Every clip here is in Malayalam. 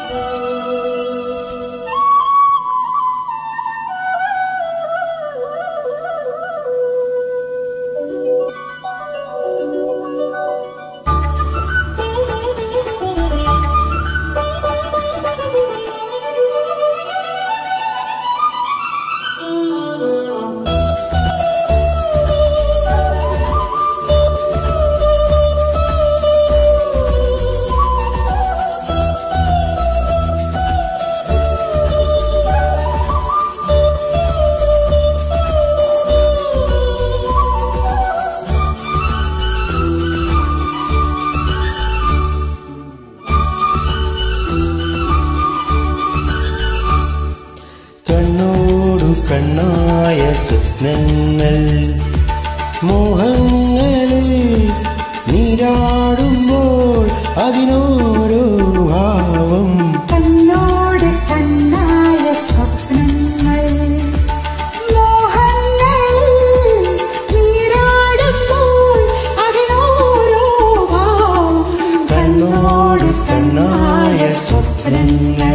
കണ്ണായ സ്വപ്നങ്ങൾ മോഹങ്ങളിൽ നീരാടുമ്പോൾ അതിനോരോ ഭാവം. കണ്ണോട് കണ്ണായ സ്വപ്നങ്ങൾ മോഹങ്ങളിൽ നീരാടുമ്പോൾ അതിനോരോ ഭാവം. കണ്ണോട് കണ്ണായ സ്വപ്നങ്ങൾ.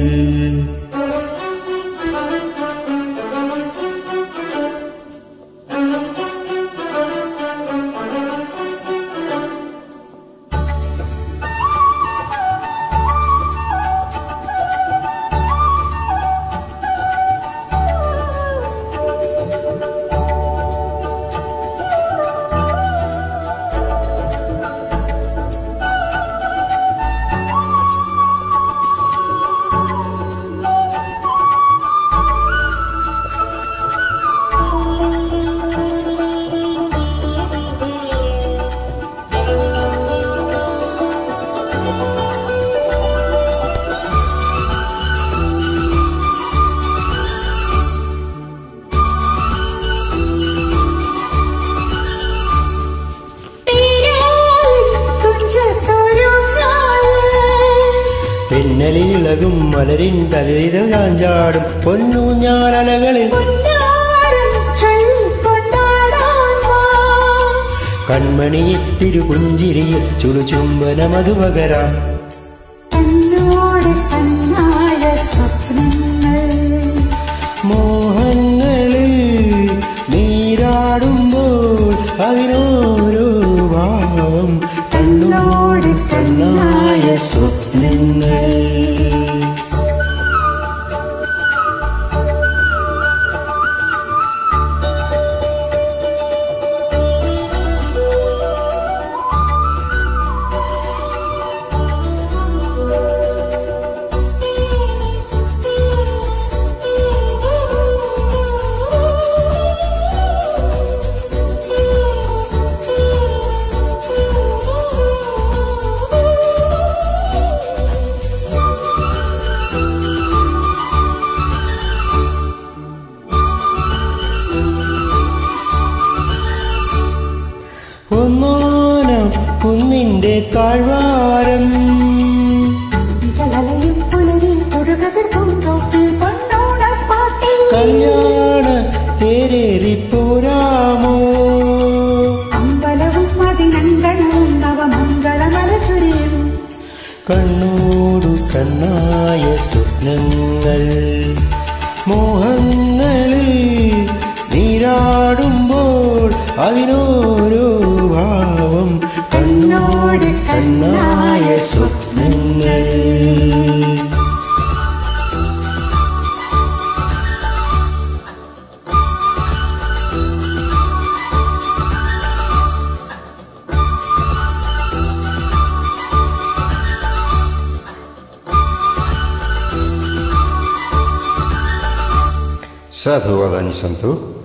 പിന്നലിളകും മലരിൻ തലയിതൾ ചാഞ്ചാടും പൊന്നൂഞ്ഞാലകളിൽ കൺമണിയിൽ തിരുപുഞ്ചിരിയിൽ ചുടുചുംബന മധുപകരാം. മോഹങ്ങളിൽ നീരാടുമ്പോൾ അതിനോരോ ഭാവം. കണ്ണോട് കണ്ണായ സ്വപ്നങ്ങൾ. ഒന്നാനം കുന്നിന്റെ താഴ്വാരം കല്യാണ തേരേറിപ്പോരാമോ. അമ്പലവും അതിനങ്ങളും നവമംഗളമലചുരിയും. കണ്ണോടു കണ്ണായ സ്വപ്നങ്ങൾ മോഹങ്ങളിൽ നീരാടുമ്പോൾ അതിനോരോ ഭാവം. കണ്ണോട് കണ്ണായ സ്വപ്നങ്ങൾ. साधुवादानि सन्तु.